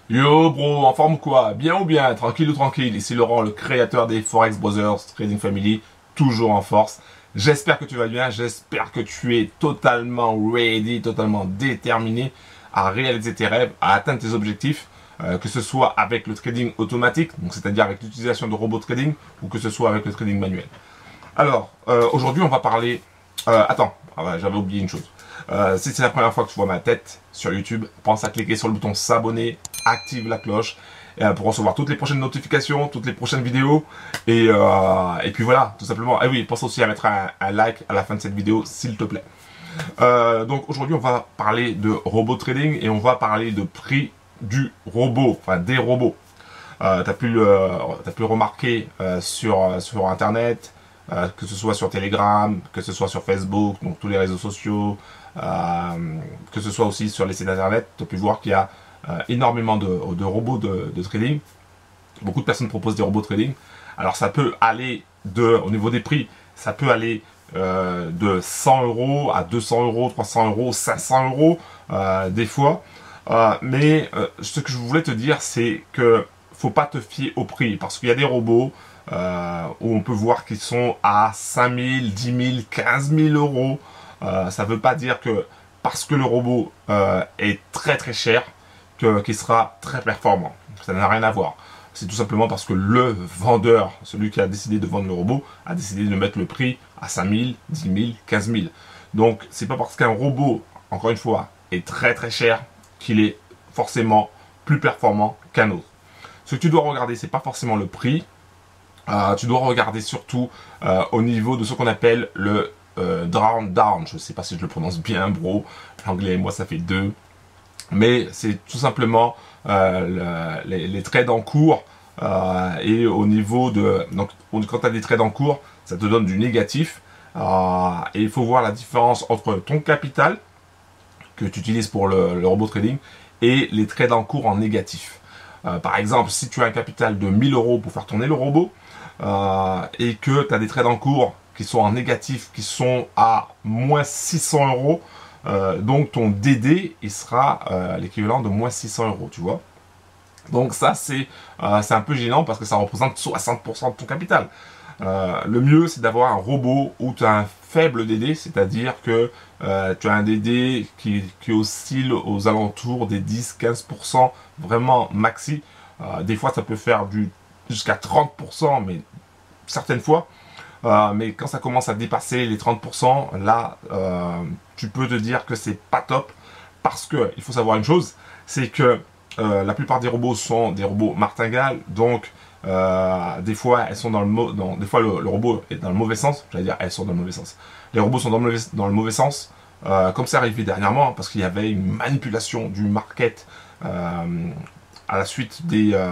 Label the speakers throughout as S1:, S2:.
S1: Yo bro, en forme quoi? Bien ou bien? Tranquille ou tranquille? Ici Laurent, le créateur des Forex Brothers Trading Family, toujours en force. J'espère que tu vas bien, j'espère que tu es totalement ready, totalement déterminé à réaliser tes rêves, à atteindre tes objectifs, que ce soit avec le trading automatique, donc c'est-à-dire avec l'utilisation de robots trading, ou que ce soit avec le trading manuel. Alors, aujourd'hui on va parler... attends, j'avais oublié une chose. Si c'est la première fois que tu vois ma tête sur YouTube, pense à cliquer sur le bouton s'abonner, active la cloche pour recevoir toutes les prochaines notifications, toutes les prochaines vidéos. Et puis voilà, tout simplement. Et oui, pense aussi à mettre un like à la fin de cette vidéo, s'il te plaît. Donc aujourd'hui, on va parler de robot trading et on va parler de prix du robot, enfin des robots. T'as pu remarquer sur Internet, que ce soit sur Telegram, que ce soit sur Facebook, donc tous les réseaux sociaux, que ce soit aussi sur les sites Internet, tu as pu voir qu'il y a énormément de robots de trading. Beaucoup de personnes proposent des robots trading. Alors ça peut aller au niveau des prix, ça peut aller de 100 euros à 200 euros, 300 euros, 500 euros des fois. Mais ce que je voulais te dire, c'est que faut pas te fier au prix, parce qu'il y a des robots où on peut voir qu'ils sont à 5 000, 10 000, 15 000 euros. Ça ne veut pas dire que parce que le robot est très très cher, qu'il sera très performant. Ça n'a rien à voir. C'est tout simplement parce que le vendeur, celui qui a décidé de vendre le robot, a décidé de mettre le prix à 5 000, 10 000, 15 000. Donc, c'est pas parce qu'un robot, encore une fois, est très très cher qu'il est forcément plus performant qu'un autre. Ce que tu dois regarder, c'est pas forcément le prix. Tu dois regarder surtout au niveau de ce qu'on appelle le drawdown. Je sais pas si je le prononce bien, bro. L'anglais, moi, ça fait deux. Mais c'est tout simplement les trades en cours. Et au niveau de... Donc, quand tu as des trades en cours, ça te donne du négatif. Et il faut voir la différence entre ton capital que tu utilises pour le robot trading et les trades en cours en négatif. Par exemple, si tu as un capital de 1000 euros pour faire tourner le robot et que tu as des trades en cours qui sont en négatif, qui sont à moins 600 euros, donc ton DD il sera l'équivalent de moins 600 euros, tu vois. Donc ça c'est un peu gênant parce que ça représente 60% de ton capital. Le mieux c'est d'avoir un robot où tu as un faible DD, c'est-à-dire que tu as un DD qui oscille aux alentours des 10-15%, vraiment maxi. Des fois ça peut faire jusqu'à 30%, mais certaines fois. Mais quand ça commence à dépasser les 30%, là, tu peux te dire que c'est pas top. Parce que, il faut savoir une chose, c'est que la plupart des robots sont des robots martingales. Donc, des fois, elles sont des fois, le robot est dans le mauvais sens. J'allais dire, elles sont dans le mauvais sens. Les robots sont dans le mauvais sens. Comme c'est arrivé dernièrement, hein, parce qu'il y avait une manipulation du market à la suite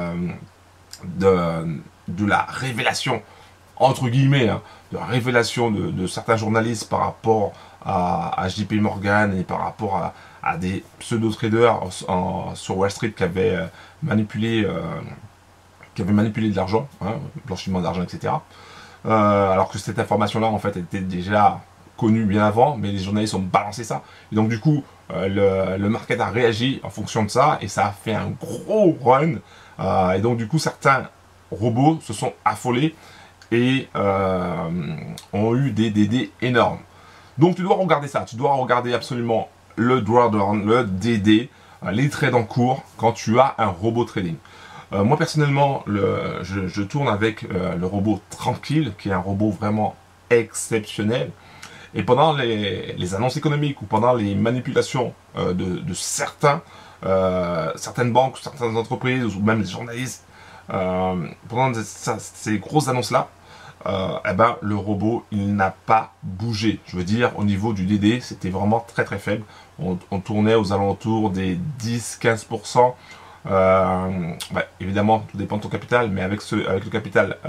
S1: de la révélation entre guillemets, hein, de la révélation de certains journalistes par rapport à JP Morgan et par rapport à des pseudo-traders sur Wall Street qui avaient manipulé de l'argent, hein, blanchiment d'argent, etc. Alors que cette information-là, en fait, était déjà connue bien avant, mais les journalistes ont balancé ça. Et donc, du coup, le market a réagi en fonction de ça, et ça a fait un gros run. Et donc, du coup, certains robots se sont affolés et ont eu des DD énormes. Donc tu dois regarder ça, tu dois regarder absolument le drawdown, le DD, les trades en cours quand tu as un robot trading. Moi personnellement, je tourne avec le robot Tranquille, qui est un robot vraiment exceptionnel. Et pendant les annonces économiques ou pendant les manipulations de certaines banques, certaines entreprises ou même des journalistes, pendant ces grosses annonces-là, eh ben, le robot il n'a pas bougé. Je veux dire, au niveau du DD, c'était vraiment très très faible. On tournait aux alentours des 10-15%. Évidemment, tout dépend de ton capital, mais avec le capital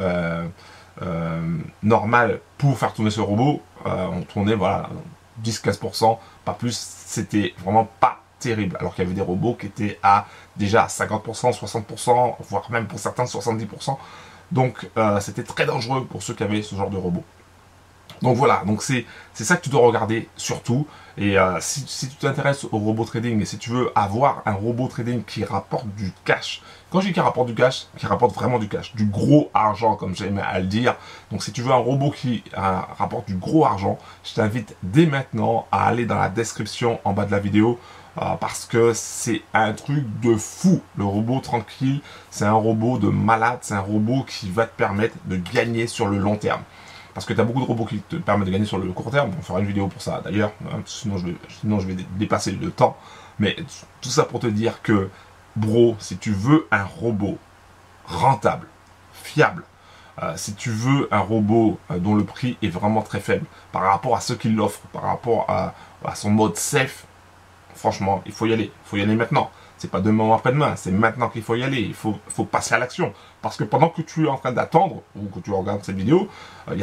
S1: normal pour faire tourner ce robot, on tournait voilà, 10-15%, pas plus. C'était vraiment pas terrible. Alors qu'il y avait des robots qui étaient déjà à 50%, 60%, voire même pour certains 70%. Donc c'était très dangereux pour ceux qui avaient ce genre de robot. Donc voilà, donc c'est ça que tu dois regarder surtout. Et si tu t'intéresses au robot trading et si tu veux avoir un robot trading qui rapporte du cash, quand je dis qui rapporte du cash, qui rapporte vraiment du cash, du gros argent comme j'aime à le dire. Donc si tu veux un robot qui rapporte du gros argent, je t'invite dès maintenant à aller dans la description en bas de la vidéo. Parce que c'est un truc de fou. Le robot tranquille, c'est un robot de malade, c'est un robot qui va te permettre de gagner sur le long terme. Parce que tu as beaucoup de robots qui te permettent de gagner sur le court terme. On fera une vidéo pour ça d'ailleurs, hein, sinon je vais dépasser le temps. Mais tout ça pour te dire que, bro, si tu veux un robot rentable, fiable, si tu veux un robot dont le prix est vraiment très faible par rapport à ce qu'il offre, par rapport à son mode safe, franchement, il faut y aller. Il faut y aller maintenant. C'est pas demain ou après-demain, c'est maintenant qu'il faut y aller. Il faut passer à l'action. Parce que pendant que tu es en train d'attendre, ou que tu regardes cette vidéo, il y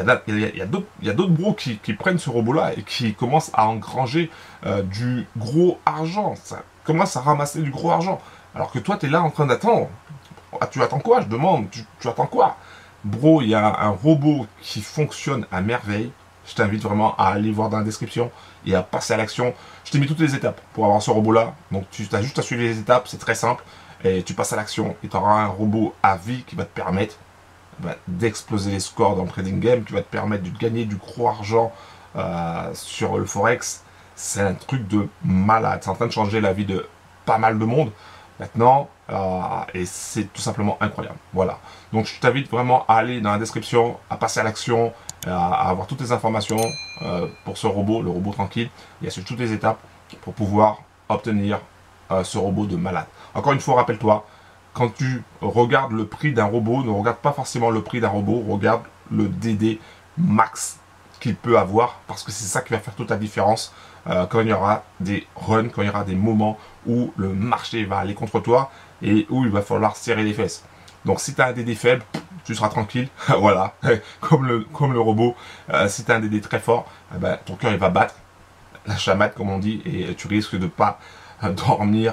S1: a d'autres bros qui prennent ce robot-là et qui commencent à engranger du gros argent. Ça commence à ramasser du gros argent. Alors que toi, tu es là en train d'attendre. Ah, tu attends quoi? Je demande. Tu attends quoi? Bro, il y a un robot qui fonctionne à merveille. Je t'invite vraiment à aller voir dans la description et à passer à l'action. Je t'ai mis toutes les étapes pour avoir ce robot-là. Donc tu as juste à suivre les étapes, c'est très simple. Et tu passes à l'action et tu auras un robot à vie qui va te permettre d'exploser les scores dans le trading game, qui va te permettre de gagner du gros argent sur le Forex. C'est un truc de malade. C'est en train de changer la vie de pas mal de monde maintenant. Et c'est tout simplement incroyable. Voilà. Donc je t'invite vraiment à aller dans la description, à passer à l'action, à avoir toutes les informations pour ce robot, le robot tranquille. Il y a sur toutes les étapes pour pouvoir obtenir ce robot de malade. Encore une fois, rappelle-toi, quand tu regardes le prix d'un robot, ne regarde pas forcément le prix d'un robot, regarde le DD max qu'il peut avoir, parce que c'est ça qui va faire toute la différence quand il y aura des runs, quand il y aura des moments où le marché va aller contre toi et où il va falloir serrer les fesses. Donc si tu as un DD faible, tu seras tranquille, voilà, comme le robot. Si tu as un DD très fort, ton cœur il va battre, la chamade comme on dit, et tu risques de pas dormir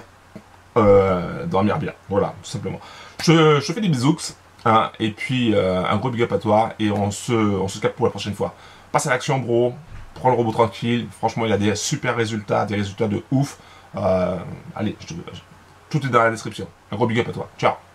S1: bien. Voilà, tout simplement. Je fais des bisous, hein, et puis un gros big up à toi, et on se capte pour la prochaine fois. Passe à l'action, bro, prends le robot tranquille, franchement il a des super résultats, des résultats de ouf. Allez, tout est dans la description. Un gros big up à toi, ciao.